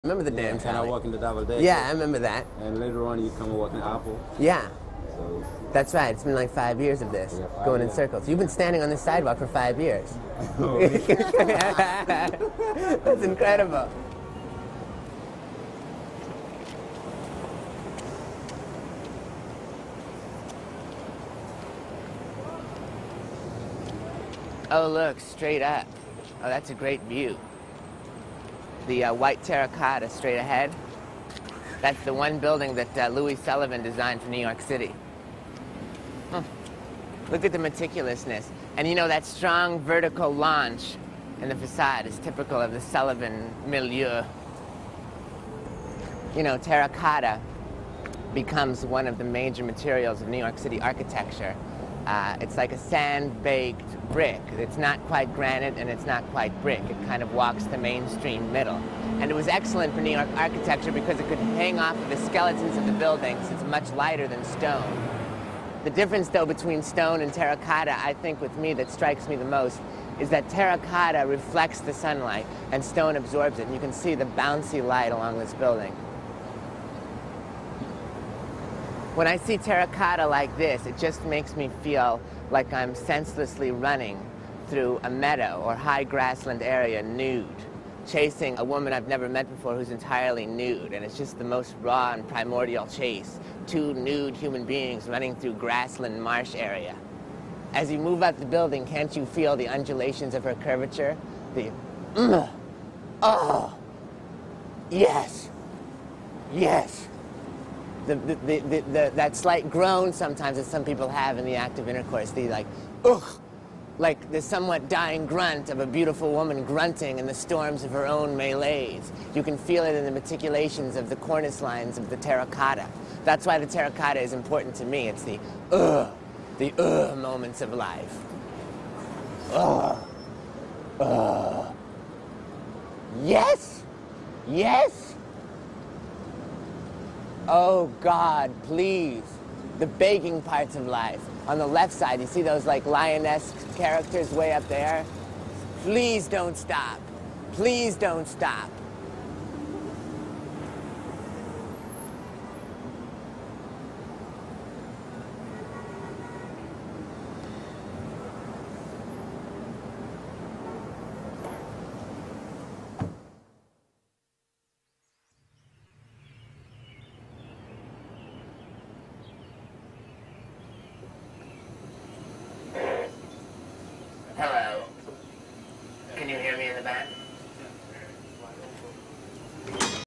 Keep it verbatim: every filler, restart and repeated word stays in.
Remember the Yeah, damn and I trolley? walk in the double decker. Yeah, I remember that. And later on, you come and walk in Apple. Yeah, So that's right. It's been like five years of this, Yeah, five going in years. circles. You've been standing on this sidewalk for five years. Oh, That's incredible. Oh, look, straight up. Oh, that's a great view. The uh, white terracotta straight ahead. That's the one building that uh, Louis Sullivan designed for New York City. Hmm. Look at the meticulousness. And you know, that strong vertical launch in the facade is typical of the Sullivan milieu. You know, terracotta becomes one of the major materials of New York City architecture. Uh, it's like a sand-baked brick. It's not quite granite and it's not quite brick. It kind of walks the mainstream middle. And it was excellent for New York architecture because it could hang off of the skeletons of the buildings. It's much lighter than stone. The difference, though, between stone and terracotta, I think with me, that strikes me the most, is that terracotta reflects the sunlight and stone absorbs it. And you can see the bouncy light along this building. When I see terracotta like this, it just makes me feel like I'm senselessly running through a meadow or high grassland area nude, chasing a woman I've never met before who's entirely nude, and it's just the most raw and primordial chase. Two nude human beings running through grassland marsh area. As you move up the building, can't you feel the undulations of her curvature? The, mm, oh, yes, yes. The, the, the, the, the, that slight groan sometimes that some people have in the act of intercourse, the like, ugh, like the somewhat dying grunt of a beautiful woman grunting in the storms of her own melees. You can feel it in the meticulations of the cornice lines of the terracotta. That's why the terracotta is important to me. It's the ugh, the ugh moments of life. Ugh, ugh. Yes, yes. Oh, God, please. The begging parts of life. On the left side, you see those, like, lioness characters way up there? Please don't stop. Please don't stop. Hello. Can you hear me in the back?